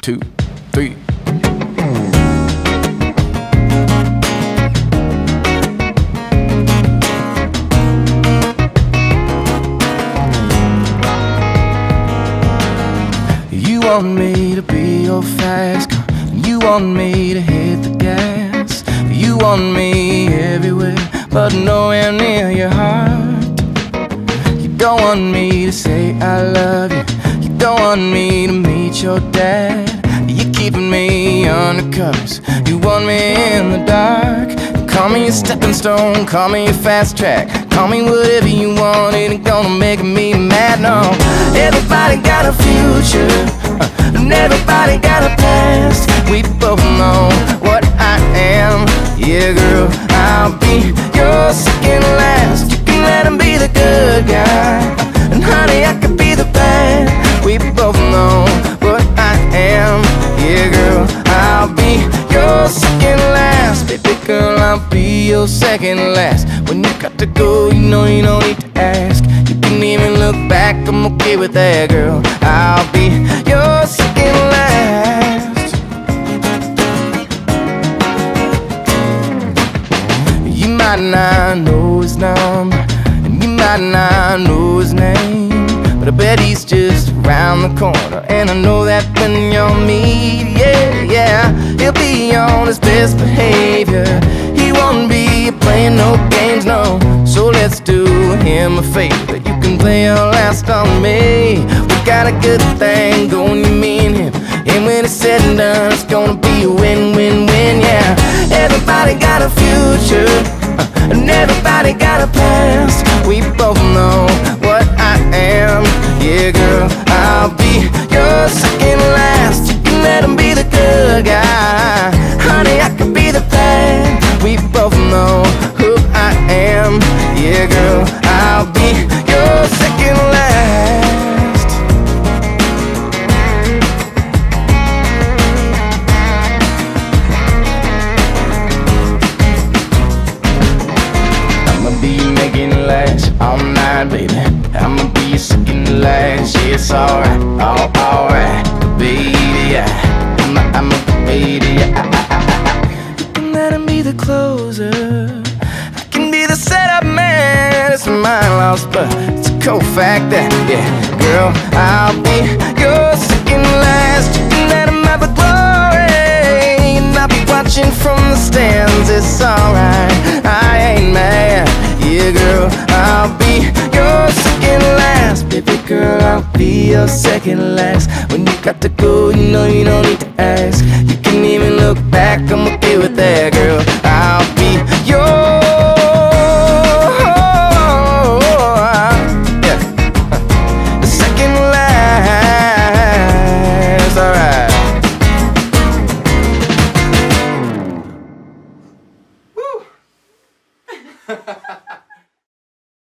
2, 3. You want me to be your fast car. You want me to hit the gas. You want me everywhere, but nowhere near your heart. You don't want me to say I love you. You don't want me to meet your dad. You're keeping me undercovers. You want me in the dark. Call me a stepping stone, call me a fast track. Call me whatever you want, it ain't gonna make me mad, no. Everybody got a future, and everybody got a past. We both know what I am. Yeah, girl, I'll be your second last. You can let him be the good guy, and honey, I can be the bad. We both know what I am. Yeah, girl, I'll be your second last. Baby girl, I'll be your second last. When you got to go, you know you don't need to ask. You can even look back, I'm okay with that, girl. I'll be your second last. You might not know his number, and you might not know his name, but I bet he's just around the corner. And I know that when you're me, yeah, he'll be on his best behavior. He won't be playing no games, no. So let's do him a favor. You can play your last on me. We got a good thing going, you me and him. And when it's said and done, it's gonna be a win-win-win, yeah. Everybody got a future, and everybody got a past. We both know what I am. Yeah, girl, I'll be your second last. You can let him be the good guy, honey, I can be the bad. We both know who I am. Yeah, girl, I'll be your second last. I'ma be making it last all night, baby. I'ma be your second last. Yeah, it's alright, alright, baby. I'm a baby. You can let him be the closer. I can be the setup man. It's my loss, but it's a cold fact that, yeah, girl, I'll be your second last. You can let him have the glory, and I'll be watching from the stands. It's alright, I ain't mad. Yeah, girl, I'll be your second last. Baby girl, I'll be your second last. When you got to go, you know you don't need to ask. You can even look back, I'm